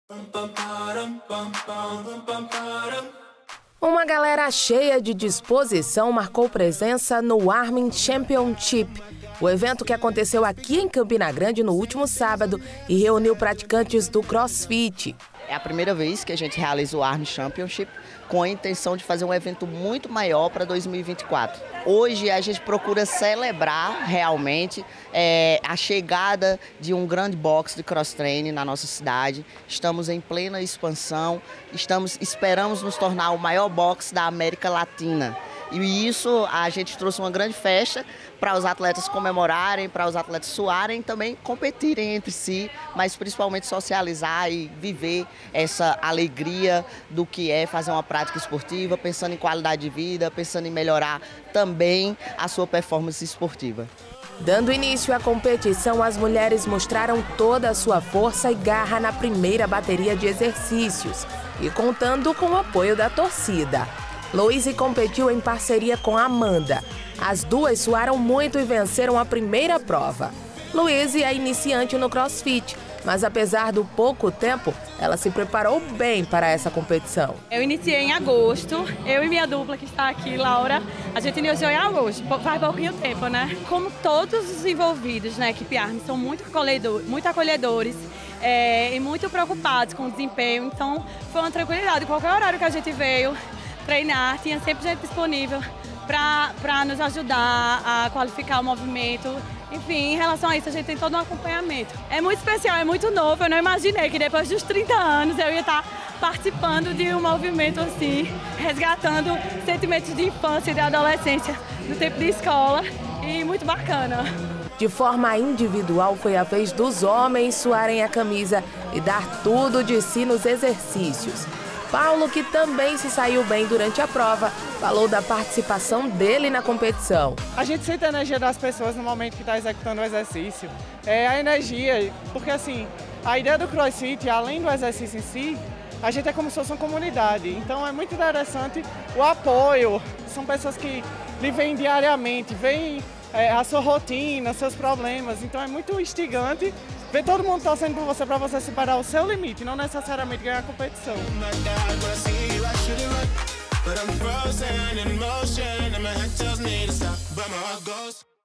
Uma galera cheia de disposição marcou presença no Armin Championship, o evento que aconteceu aqui em Campina Grande no último sábado e reuniu praticantes do CrossFit. É a primeira vez que a gente realiza o Armin Championship com a intenção de fazer um evento muito maior para 2024. Hoje a gente procura celebrar realmente a chegada de um grande box de cross-training na nossa cidade. Estamos em plena expansão, esperamos nos tornar o maior box da América Latina. E isso a gente trouxe uma grande festa para os atletas comemorarem, para os atletas suarem e também competirem entre si, mas principalmente socializar e viver essa alegria do que é fazer uma prática esportiva, pensando em qualidade de vida, pensando em melhorar também a sua performance esportiva. Dando início à competição, as mulheres mostraram toda a sua força e garra na primeira bateria de exercícios e contando com o apoio da torcida. Louise competiu em parceria com Amanda. As duas suaram muito e venceram a primeira prova. Louise é iniciante no CrossFit, mas apesar do pouco tempo, ela se preparou bem para essa competição. Eu iniciei em agosto, eu e minha dupla que está aqui, Laura, a gente iniciou em agosto, faz pouquinho tempo, né? Como todos os envolvidos na equipe Armin são muito acolhedores e muito preocupados com o desempenho, então foi uma tranquilidade. Qualquer horário que a gente veio treinar, tinha sempre gente disponível para nos ajudar a qualificar o movimento. Enfim, em relação a isso, a gente tem todo um acompanhamento. É muito especial, é muito novo. Eu não imaginei que depois dos 30 anos eu ia estar participando de um movimento assim, resgatando sentimentos de infância e de adolescência no tempo de escola. E muito bacana. De forma individual, foi a vez dos homens suarem a camisa e dar tudo de si nos exercícios. Paulo, que também se saiu bem durante a prova, falou da participação dele na competição. A gente sente a energia das pessoas no momento que está executando o exercício. A energia, porque assim, a ideia do CrossFit, além do exercício em si, a gente é como se fosse uma comunidade. Então é muito interessante o apoio. São pessoas que lhe veem diariamente, veem a sua rotina, seus problemas. Então é muito instigante ver todo mundo torcendo por você para você superar o seu limite, não necessariamente ganhar a competição. But I'm frozen in motion and my head tells me to stop, but my heart goes